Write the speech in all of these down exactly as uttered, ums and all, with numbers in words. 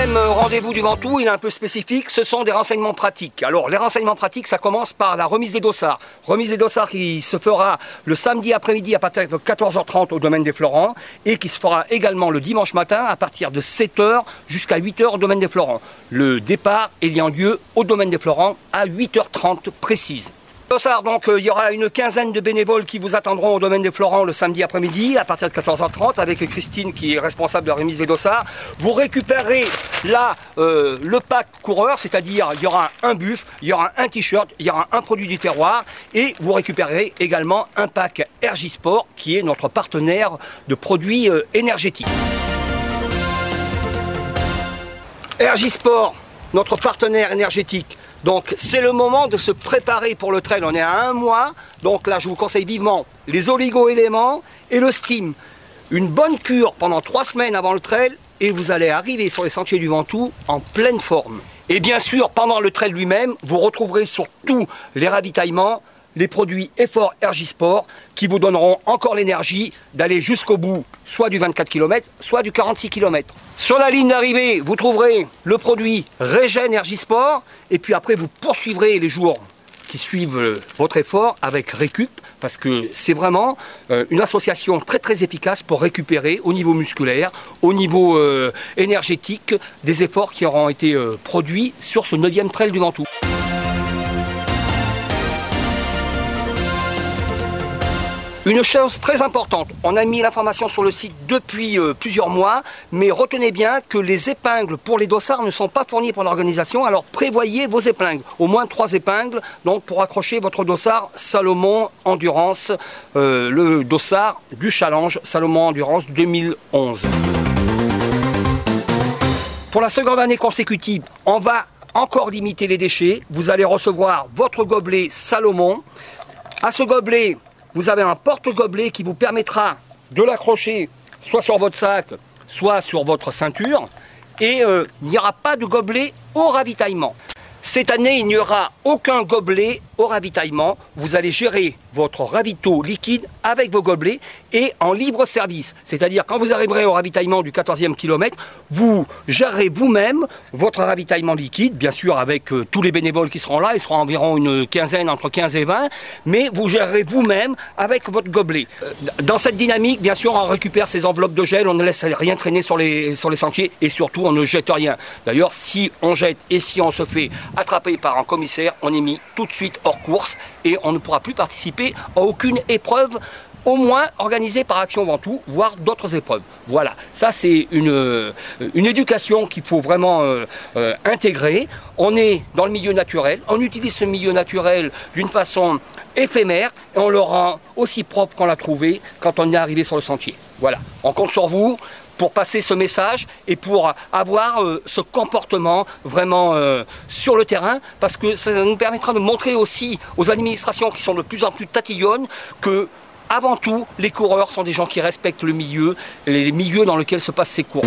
deuxième rendez-vous du Ventoux, il est un peu spécifique, ce sont des renseignements pratiques. Alors les renseignements pratiques, ça commence par la remise des dossards. Remise des dossards qui se fera le samedi après-midi à partir de quatorze heures trente au domaine des Florents et qui se fera également le dimanche matin à partir de sept heures jusqu'à huit heures au domaine des Florents. Le départ ayant lieu au domaine des Florents à huit heures trente précise. Dossard, donc euh, il y aura une quinzaine de bénévoles qui vous attendront au domaine des Florents le samedi après-midi à partir de quatorze heures trente avec Christine qui est responsable de la remise des dossards. Vous récupérez là euh, le pack coureur, c'est-à-dire il y aura un buff, il y aura un t-shirt, il y aura un produit du terroir et vous récupérez également un pack Ergisport qui est notre partenaire de produits euh, énergétiques. Ergisport, notre partenaire énergétique. Donc c'est le moment de se préparer pour le trail, on est à un mois, donc là je vous conseille vivement les oligo-éléments et le steam. Une bonne cure pendant trois semaines avant le trail et vous allez arriver sur les sentiers du Ventoux en pleine forme. Et bien sûr pendant le trail lui-même, vous retrouverez sur tous les ravitaillements les produits Effort Ergisport qui vous donneront encore l'énergie d'aller jusqu'au bout, soit du vingt-quatre kilomètres, soit du quarante-six kilomètres. Sur la ligne d'arrivée, vous trouverez le produit Régène Ergisport et puis après vous poursuivrez les jours qui suivent votre effort avec Récup parce que c'est vraiment une association très très efficace pour récupérer au niveau musculaire, au niveau euh, énergétique des efforts qui auront été euh, produits sur ce neuvième trail du Ventoux. Une chose très importante, on a mis l'information sur le site depuis euh, plusieurs mois, mais retenez bien que les épingles pour les dossards ne sont pas fournies par l'organisation, alors prévoyez vos épingles, au moins trois épingles, donc pour accrocher votre dossard Salomon Endurance, euh, le dossard du challenge Salomon Endurance deux mille onze. Pour la seconde année consécutive, on va encore limiter les déchets, vous allez recevoir votre gobelet Salomon. À ce gobelet, vous avez un porte-gobelet qui vous permettra de l'accrocher soit sur votre sac, soit sur votre ceinture. Et euh, il n'y aura pas de gobelet au ravitaillement. Cette année, il n'y aura aucun gobelet au ravitaillement. Vous allez gérer votre ravito liquide avec vos gobelets et en libre service. C'est-à-dire quand vous arriverez au ravitaillement du quatorzième kilomètre, vous gérerez vous-même votre ravitaillement liquide, bien sûr avec euh, tous les bénévoles qui seront là, il sera environ une quinzaine, entre quinze et vingt, mais vous gérerez vous-même avec votre gobelet. Dans cette dynamique, bien sûr, on récupère ces enveloppes de gel, on ne laisse rien traîner sur les, sur les sentiers et surtout on ne jette rien. D'ailleurs, si on jette et si on se fait attraper par un commissaire, on est mis tout de suite hors course et on ne pourra plus participer à aucune épreuve, au moins organisée par Action Ventoux, voire d'autres épreuves. Voilà, ça c'est une, une éducation qu'il faut vraiment euh, euh, intégrer. On est dans le milieu naturel, on utilise ce milieu naturel d'une façon éphémère et on le rend aussi propre qu'on l'a trouvé quand on est arrivé sur le sentier. Voilà, on compte sur vous pour passer ce message et pour avoir euh, ce comportement vraiment euh, sur le terrain, parce que ça nous permettra de montrer aussi aux administrations qui sont de plus en plus tatillonnes que, avant tout, les coureurs sont des gens qui respectent le milieu, les milieux dans lesquels se passent ces courses.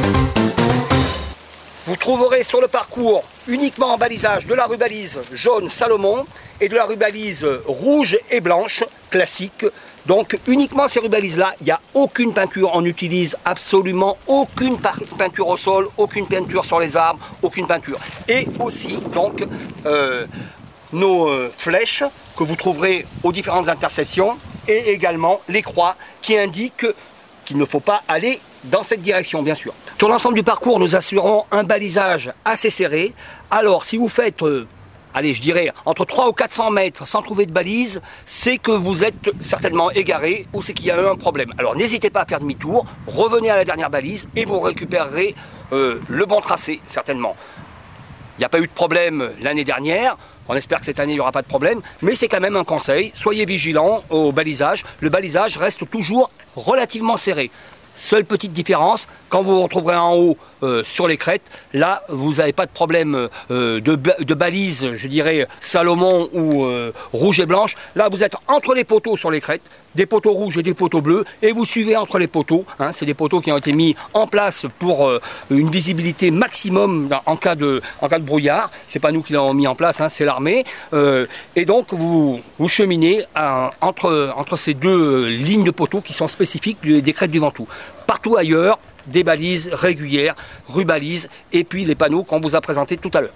Vous trouverez sur le parcours uniquement en balisage de la rubalise jaune Salomon et de la rubalise rouge et blanche classique. Donc uniquement ces rubalises-là, il n'y a aucune peinture, on n'utilise absolument aucune peinture au sol, aucune peinture sur les arbres, aucune peinture. Et aussi donc euh, nos euh, flèches que vous trouverez aux différentes interceptions et également les croix qui indiquent qu'il ne faut pas aller dans cette direction, bien sûr. Sur l'ensemble du parcours, nous assurons un balisage assez serré. Alors si vous faites euh, allez, je dirais, entre trois ou quatre cents mètres sans trouver de balise, c'est que vous êtes certainement égaré ou c'est qu'il y a eu un problème. Alors n'hésitez pas à faire demi-tour, revenez à la dernière balise et vous récupérerez euh, le bon tracé, certainement. Il n'y a pas eu de problème l'année dernière, on espère que cette année il n'y aura pas de problème, mais c'est quand même un conseil, soyez vigilants au balisage, le balisage reste toujours relativement serré. Seule petite différence, quand vous vous retrouverez en haut euh, sur les crêtes, là vous n'avez pas de problème euh, de, de balise, je dirais Salomon ou euh, rouge et blanche. Là vous êtes entre les poteaux sur les crêtes, des poteaux rouges et des poteaux bleus, et vous suivez entre les poteaux. Hein, c'est des poteaux qui ont été mis en place pour euh, une visibilité maximum dans, en, cas de, en cas de brouillard. C'est pas nous qui l'avons mis en place, hein, c'est l'armée. Euh, et donc vous, vous cheminez euh, entre, entre ces deux lignes de poteaux qui sont spécifiques des, des crêtes du Ventoux. Partout ailleurs, des balises régulières, rubalises, et puis les panneaux qu'on vous a présentés tout à l'heure.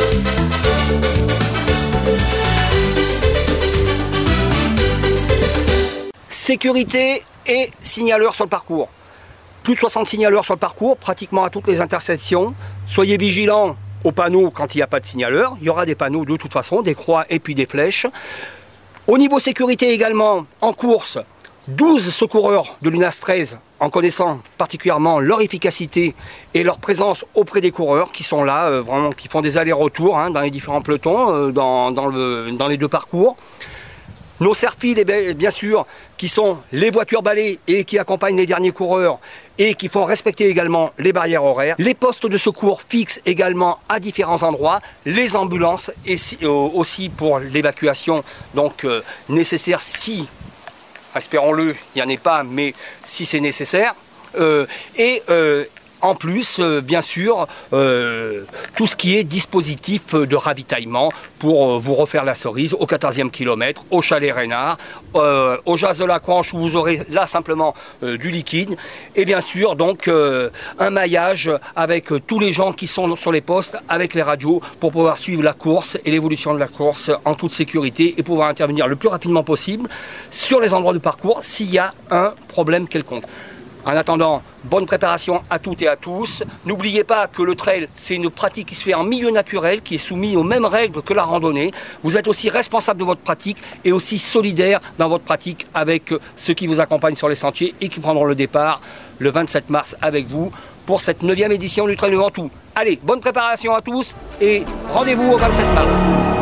Sécurité et signaleurs sur le parcours. Plus de soixante signaleurs sur le parcours, pratiquement à toutes les interceptions. Soyez vigilants aux panneaux quand il n'y a pas de signaleurs. Il y aura des panneaux de toute façon, des croix et puis des flèches. Au niveau sécurité également, en course, douze secoureurs de l'U N A S treize, en connaissant particulièrement leur efficacité et leur présence auprès des coureurs qui sont là, euh, vraiment, qui font des allers-retours hein, dans les différents pelotons, euh, dans, dans, le, dans les deux parcours. Nos serre-files, bien sûr, qui sont les voitures balais et qui accompagnent les derniers coureurs et qui font respecter également les barrières horaires. Les postes de secours fixes également à différents endroits. Les ambulances et aussi pour l'évacuation donc euh, nécessaire si, espérons-le, il n'y en ait pas, mais si c'est nécessaire. Euh, et euh, en plus, euh, bien sûr, euh, tout ce qui est dispositif de ravitaillement pour euh, vous refaire la cerise au quatorzième kilomètre, au chalet Reynard, euh, au Jas de la Canche où vous aurez là simplement euh, du liquide. Et bien sûr, donc, euh, un maillage avec euh, tous les gens qui sont sur les postes, avec les radios, pour pouvoir suivre la course et l'évolution de la course en toute sécurité et pouvoir intervenir le plus rapidement possible sur les endroits de parcours s'il y a un problème quelconque. En attendant, bonne préparation à toutes et à tous. N'oubliez pas que le trail, c'est une pratique qui se fait en milieu naturel, qui est soumise aux mêmes règles que la randonnée. Vous êtes aussi responsable de votre pratique et aussi solidaire dans votre pratique avec ceux qui vous accompagnent sur les sentiers et qui prendront le départ le vingt-sept mars avec vous pour cette neuvième édition du Trail du Ventoux. Allez, bonne préparation à tous et rendez-vous au vingt-sept mars.